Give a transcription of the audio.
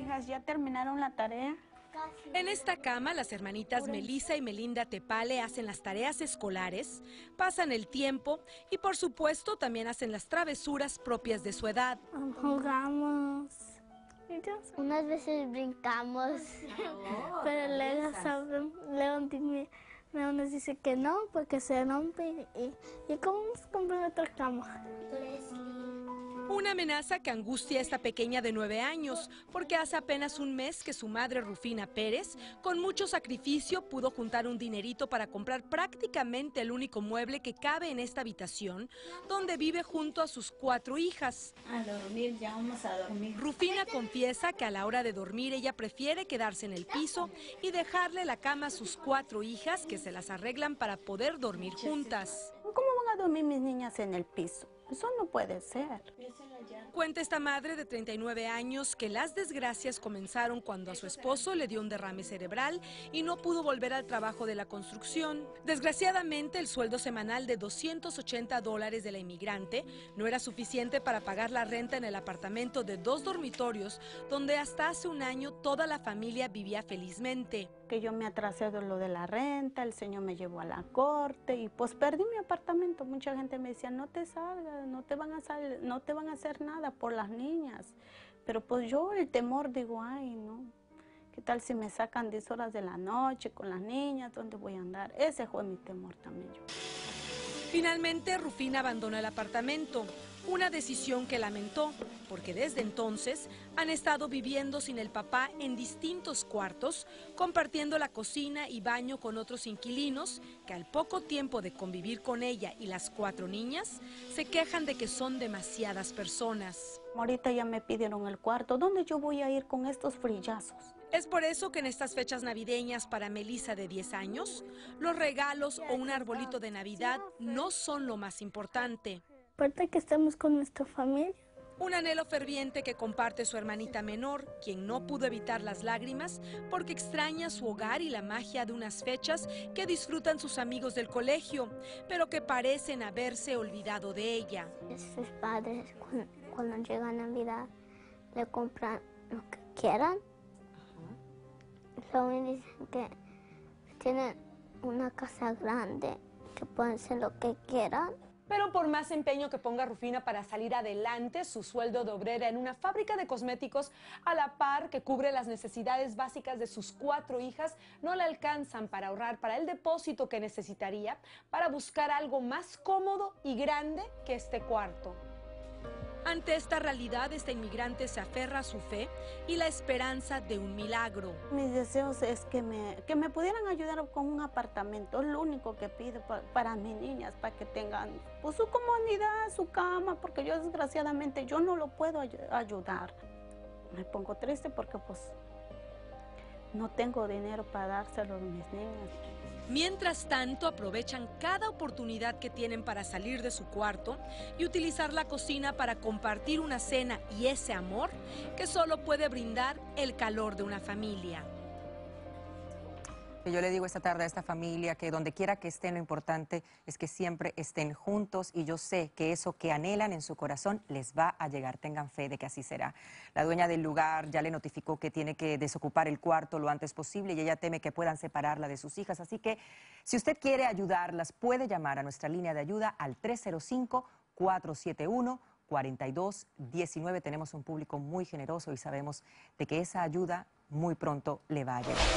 hijas, ¿ya terminaron la tarea? En esta cama, las hermanitas Melissa y Melinda Tepale hacen las tareas escolares, pasan el tiempo y, por supuesto, también hacen las travesuras propias de su edad. Jugamos. Unas veces brincamos, pero León nos dice que no, porque se rompe y ¿cómo vamos a comprar otra cama? Una amenaza que angustia a esta pequeña de 9 años, porque hace apenas un mes que su madre, Rufina Pérez, con mucho sacrificio pudo juntar un dinerito para comprar prácticamente el único mueble que cabe en esta habitación, donde vive junto a sus 4 hijas. A dormir, ya vamos a dormir. Rufina confiesa que a la hora de dormir ella prefiere quedarse en el piso y dejarle la cama a sus 4 hijas, que se las arreglan para poder dormir juntas. ¿Cómo van a dormir mis niñas en el piso? Eso no puede ser. Cuenta esta madre de 39 años que las desgracias comenzaron cuando a su esposo le dio un derrame cerebral y no pudo volver al trabajo de la construcción. Desgraciadamente, el sueldo semanal de $280 de la inmigrante no era suficiente para pagar la renta en el apartamento de 2 dormitorios, donde hasta hace un año toda la familia vivía felizmente. Que yo me atrasé de lo de la renta, el señor me llevó a la corte y pues perdí mi apartamento. Mucha gente me decía, no te salgas, no te van a hacer nada por las niñas. Pero pues yo el temor digo, ay no, ¿qué tal si me sacan 10 horas de la noche con las niñas? ¿Dónde voy a andar? Ese fue mi temor también yo. Finalmente, Rufina abandonó el apartamento, una decisión que lamentó, porque desde entonces han estado viviendo sin el papá en distintos cuartos, compartiendo la cocina y baño con otros inquilinos que al poco tiempo de convivir con ella y las 4 niñas, se quejan de que son demasiadas personas. Ahorita ya me pidieron el cuarto, ¿dónde yo voy a ir con estos frillazos? Es por eso que en estas fechas navideñas para Melissa de 10 años, los regalos o un arbolito de Navidad no son lo más importante. Aparte que estamos con nuestra familia. Un anhelo ferviente que comparte su hermanita menor, quien no pudo evitar las lágrimas porque extraña su hogar y la magia de unas fechas que disfrutan sus amigos del colegio, pero que parecen haberse olvidado de ella. Sus padres, cuando llega Navidad, le compran lo que quieran. Luego me dicen que tienen una casa grande, que pueden hacer lo que quieran. Pero por más empeño que ponga Rufina para salir adelante, su sueldo de obrera en una fábrica de cosméticos a la par que cubre las necesidades básicas de sus 4 hijas, no le alcanzan para ahorrar para el depósito que necesitaría para buscar algo más cómodo y grande que este cuarto. Ante esta realidad, esta inmigrante se aferra a su fe y la esperanza de un milagro. Mis deseos es que me pudieran ayudar con un apartamento, es lo único que pido para mis niñas, para que tengan pues, su comodidad, su cama, porque yo desgraciadamente yo no lo puedo ayudar. Me pongo triste porque pues no tengo dinero para dárselo a mis niñas. Mientras tanto, aprovechan cada oportunidad que tienen para salir de su cuarto y utilizar la cocina para compartir una cena y ese amor que solo puede brindar el calor de una familia. Yo le digo esta tarde a esta familia que donde quiera que estén, lo importante es que siempre estén juntos y yo sé que eso que anhelan en su corazón les va a llegar. Tengan fe de que así será. La dueña del lugar ya le notificó que tiene que desocupar el cuarto lo antes posible y ella teme que puedan separarla de sus hijas. Así que si usted quiere ayudarlas, puede llamar a nuestra línea de ayuda al 305-471-4219. Tenemos un público muy generoso y sabemos de que esa ayuda muy pronto le va a llegar.